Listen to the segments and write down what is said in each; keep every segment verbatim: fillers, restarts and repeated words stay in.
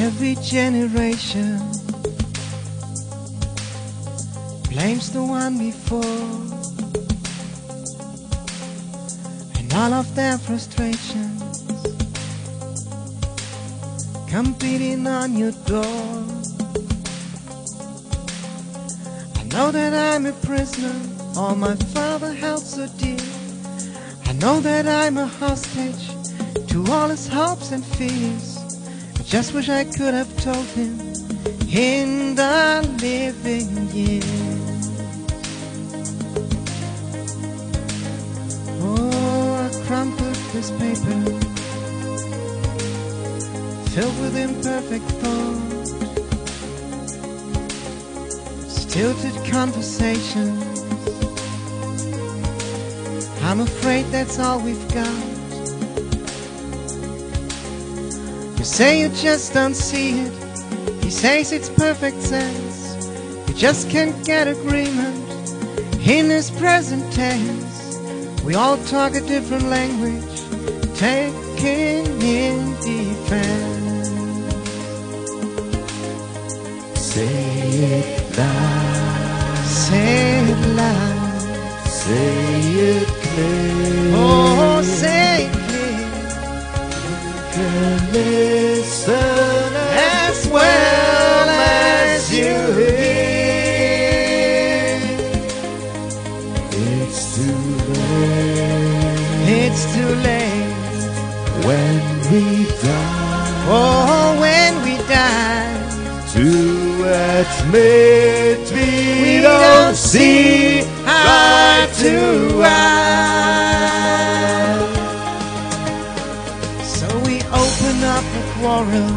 Every generation blames the one before, and all of their frustrations come beating on your door. I know that I'm a prisoner, all my father held so dear. I know that I'm a hostage to all his hopes and fears. I just wish I could have told him in the living years. Oh, I crumpled this paper, filled with imperfect thought, stilted conversations. I'm afraid that's all we've got. You say you just don't see it. He says it's perfect sense. You just can't get agreement in his present tense. We all talk a different language, taking in defense. Say it loud, say it loud, say it clear. Oh, say it clear. You can listen as well as you hear. It's too late. It's too late when we die. Oh, when we die. To admit we, we don't, don't see eye to eye. So we open up a quarrel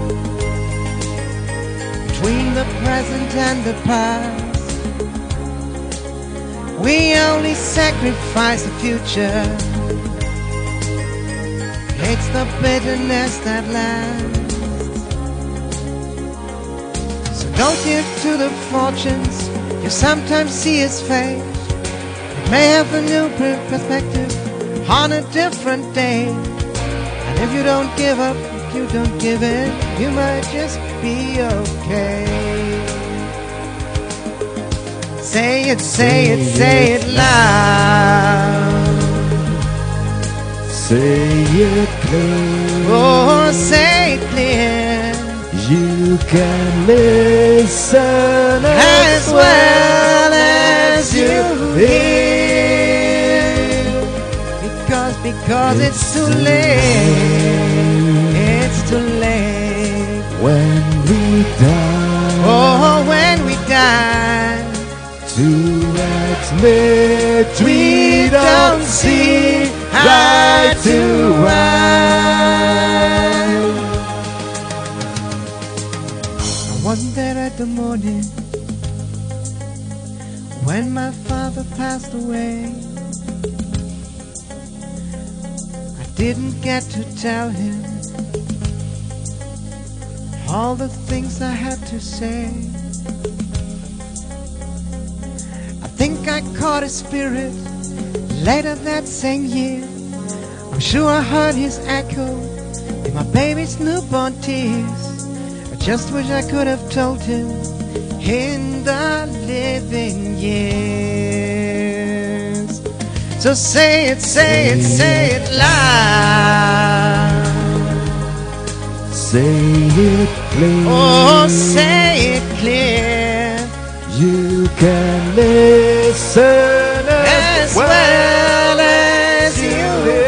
between the present and the past. We only sacrifice the future. It's the bitterness that lasts. Don't give to the fortunes you sometimes see his face. It may have a new perspective on a different day. And if you don't give up, if you don't give in, you might just be okay. Say it, say it, say it loud. Say it clear. Oh, say it clear. You can listen as well as you hear. Because, because it's, it's too late. It's too late when we die. Oh, when we die. To admit we, we don't see eye to eye. Wasn't there at the morning when my father passed away? I didn't get to tell him all the things I had to say. I think I caught his spirit later that same year. I'm sure I heard his echo in my baby's newborn tears. Just wish I could have told him in the living years. So say it, say it, say it loud. Say it clear. Oh, say it clear. You can listen as well as you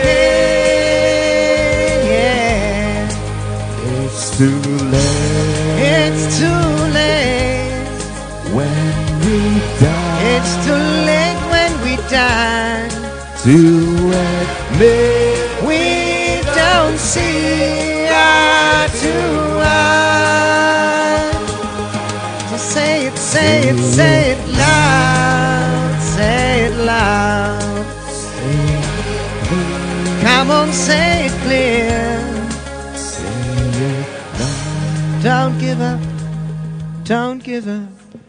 hear. Yeah. It's too late. It's too late when we die. It's too late when we die. To admit we don't see eye to eye. So say it, say it, say it loud. Say it loud. Say it clear. Come on, say it clear. Say it loud. Don't give up, don't give up.